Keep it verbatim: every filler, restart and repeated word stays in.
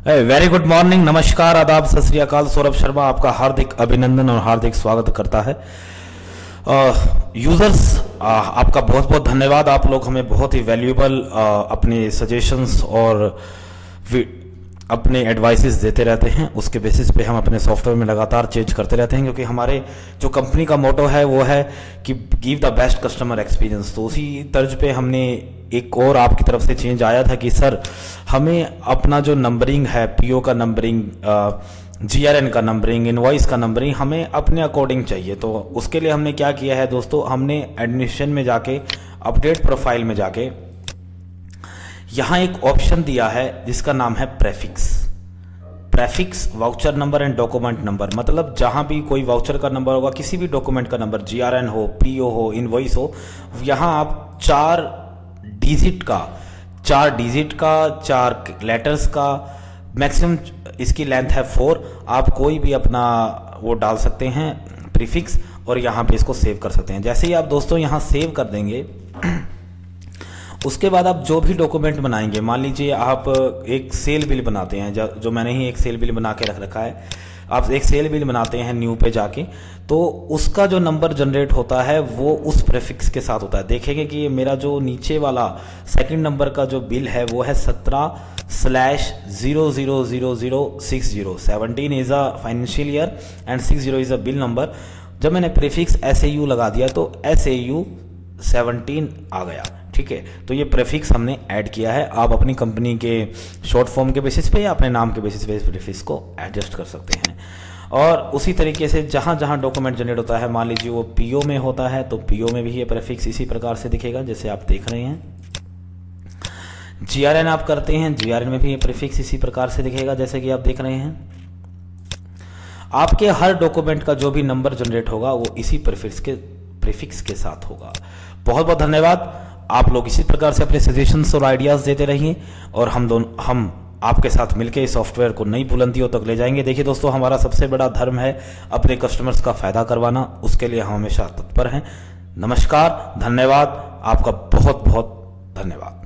Very good morning, नमस्कार, आदाब, सत श्री अकाल। सौरभ शर्मा आपका हार्दिक अभिनंदन और हार्दिक स्वागत करता है। यूजर्स uh, आपका बहुत बहुत धन्यवाद। आप लोग हमें बहुत ही वैल्यूएबल uh, अपने सजेशंस और अपने एडवाइसेस देते रहते हैं। उसके बेसिस पे हम अपने सॉफ्टवेयर में लगातार चेंज करते रहते हैं, क्योंकि हमारे जो कंपनी का मोटो है वो है कि give the best customer experience. तो उसी तर्ज पे हमने एक और आपकी तरफ से चेंज आया था कि सर हमें अपना जो नंबरिंग है, पीओ का नंबरिंग, जीआरएन का नंबरिंग, इनवॉइस का नंबरिंग हमें अपने अकॉर्डिंग चाहिए। तो उसके लिए हमने क्या किया है दोस्तों, हमने एडमिशन में जाके अपडेट प्रोफाइल में जाके यहाँ एक ऑप्शन दिया है जिसका नाम है prefix. Prefix voucher number and document number, मतलब जहां भी कोई वाउचर का नंबर होगा, किसी भी डॉक्यूमेंट का नंबर, जीआरएन हो, पीओ हो, इनवॉइस हो, यहां आप चार डिजिट का चार डिजिट का चार लेटर्स का मैक्सिमम इसकी लेंथ है फोर, आप कोई भी अपना वो डाल सकते हैं प्रीफिक्स और यहाँ पे इसको सेव कर सकते हैं। जैसे ही आप दोस्तों यहाँ सेव कर देंगे, उसके बाद आप जो भी डॉक्यूमेंट बनाएंगे, मान लीजिए आप एक सेल बिल बनाते हैं, जो मैंने ही एक सेल बिल बना के रख रखा है, आप एक सेल बिल बनाते हैं न्यू पे जाके, तो उसका जो नंबर जनरेट होता है वो उस प्रेफिक्स के साथ होता है। देखेंगे कि मेरा जो नीचे वाला सेकंड नंबर का जो बिल है वो है सत्रह slash zero zero zero zero six zero. Seventeen is a financial year and six zero is a bill number. जब मैंने प्रीफिक्स एस ए यू लगा दिया तो एस ए यू सेवनटीन आ गया। ठीक है, तो ये प्रीफिक्स हमने ऐड किया है। आप अपनी कंपनी के शॉर्ट फॉर्म के बेसिस पे या अपने नाम के बेसिस पे इस प्रीफिक्स को एडजस्ट कर सकते हैं। और उसी तरीके से जहां जहां डॉक्यूमेंट जनरेट होता है, मान लीजिए वो पीओ में होता है तो पीओ में भी ये प्रीफिक्स इसी प्रकार से दिखेगा जैसे आप देख रहे हैं। जीआरएन आप करते हैं, जीआरएन में भी ये प्रीफिक्स इसी प्रकार से दिखेगा जैसे कि आप देख रहे हैं। आपके हर डॉक्यूमेंट का जो भी नंबर जनरेट होगा वो इसी प्रीफिक्स के प्रीफिक्स के साथ होगा। बहुत बहुत धन्यवाद। आप लोग इसी प्रकार से अपने सजेशंस और आइडियाज देते रहिए और हम दोनों हम आपके साथ मिलकर इस सॉफ्टवेयर को नई बुलंदियों तक ले जाएंगे। देखिए दोस्तों, हमारा सबसे बड़ा धर्म है अपने कस्टमर्स का फायदा करवाना, उसके लिए हम हमेशा तत्पर हैं। नमस्कार, धन्यवाद, आपका बहुत बहुत धन्यवाद।